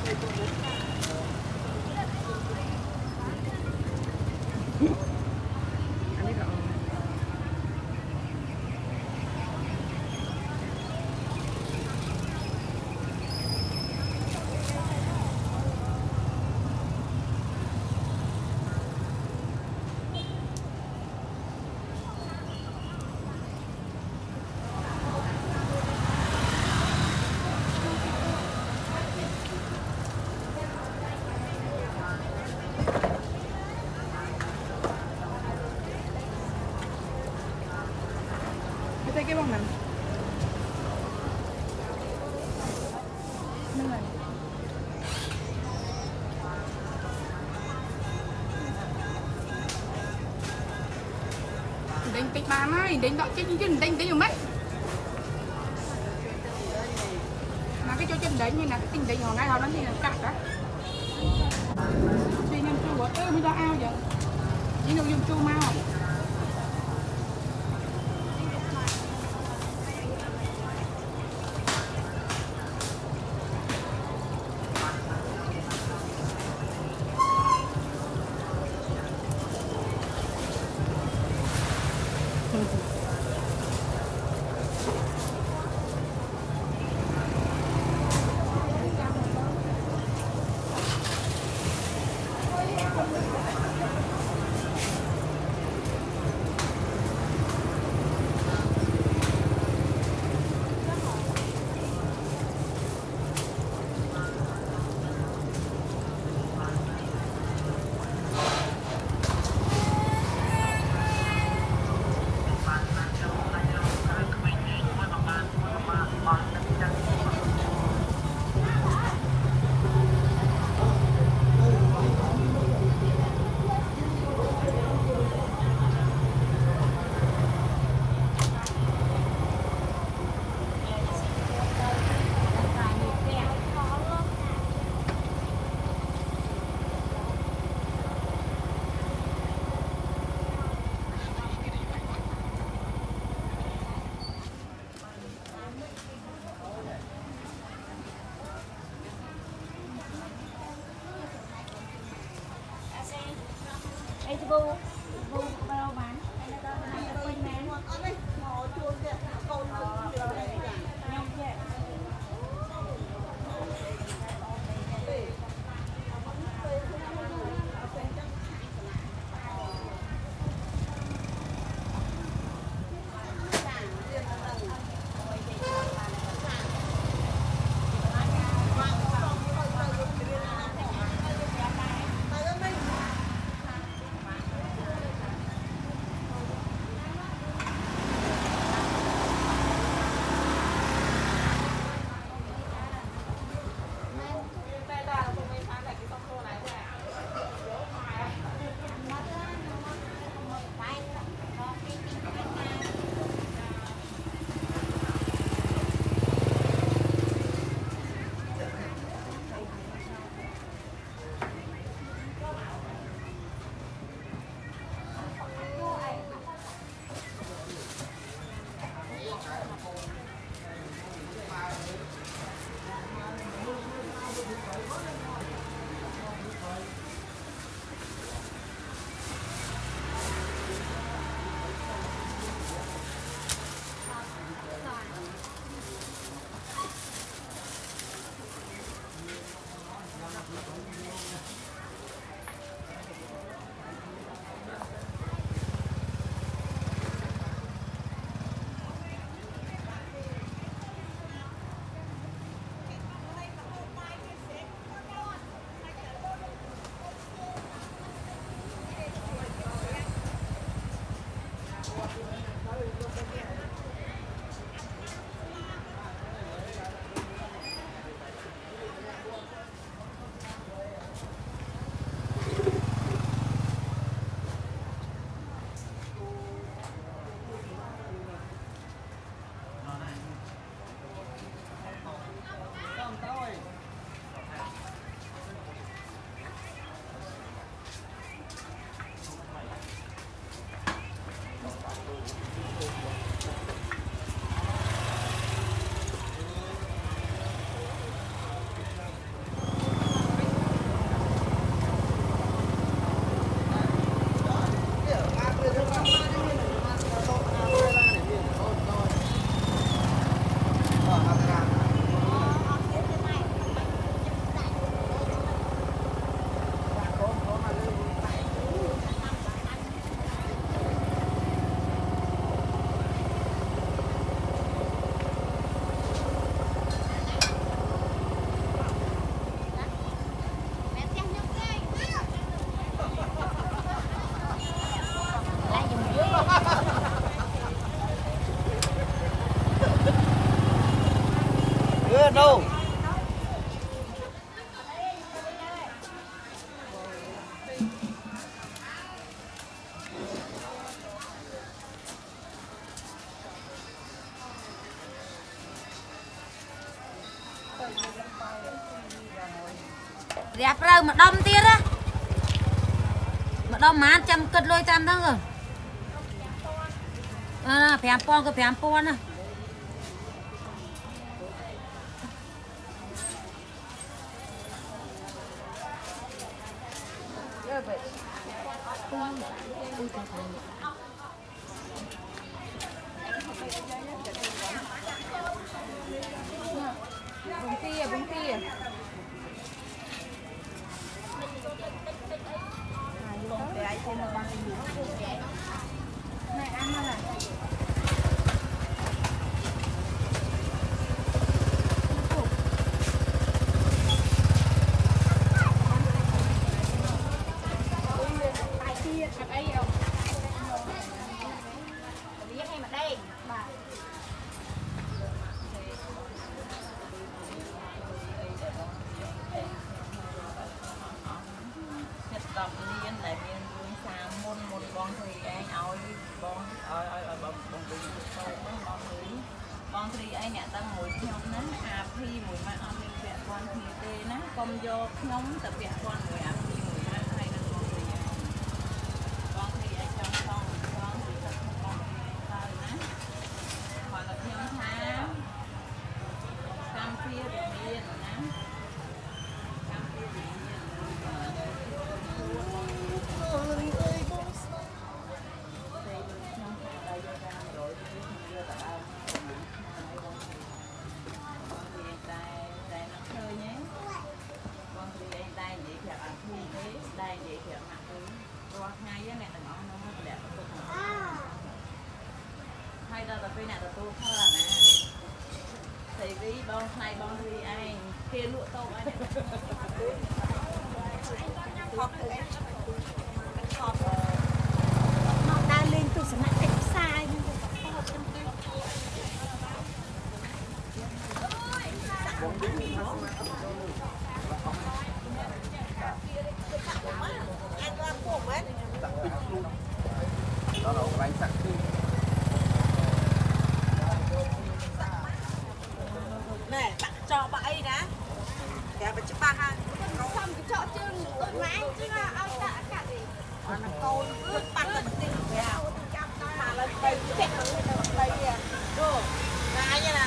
Cái bông này đánh kịch bản này đánh đợi chân đánh đấy rồi mấy mà cái chỗ chân đấy như là cái tinh đấy hồi ngay hồi đó thì là cắt đó thì nhân chua bây giờ ao vậy chỉ được dùng chua mau Vô bao bán đâu. Đẹp rồi mà đông tiết á. Mà đông má trăm cân lôi trăm đó rồi. Phèm pon cái phèm pon á. Bún tia, bún tia. Này ăn nó này. con thì ai nè tăng mùi nhom nè phi mùi mà ăn đi vẽ con thì tê nè con vô nhóm tập vẽ con mùi ăn phi mùi mà hay là con thì ai trong xong con thì tập con thì thôi nè hoặc là nhóm tháng cam phia được miên nè cam phia được miên hay là tập này là tôi thôi nè thì cái bon này bon thì ai kia lụa tô ai Nó đang lên tôi sẽ nặng cách sai. Đó là bánh sẵn đi. Nè, bạn cho bạn ấy đã. Kẻ bà chụp ba ha. Xong cái chợ chân tụi máy chứ ăn tạ cả gì. Mà nó câu nó bắt lên tiền kìa. Mà lên đây chạy lên đây kìa. Đồ. Ngay như nè.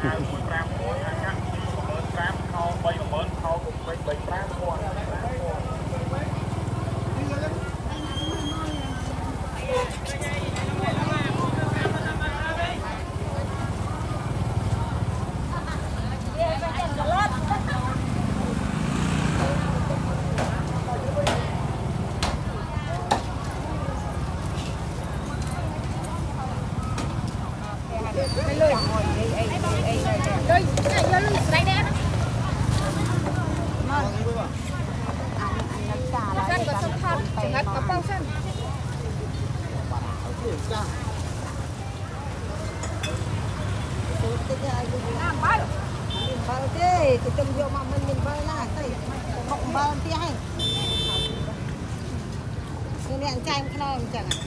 Kampong Chhang. Bao thế, tôi từng vô mà mình bao là thấy bọng bao tí hay. Cái này anh trai em không chẳng à.